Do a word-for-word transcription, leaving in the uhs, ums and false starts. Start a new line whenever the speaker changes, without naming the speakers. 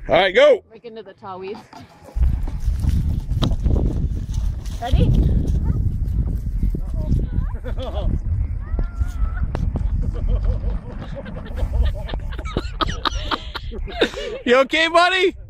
All right, go.
Break into the tall weeds. Ready?
Uh-oh.
You okay, buddy?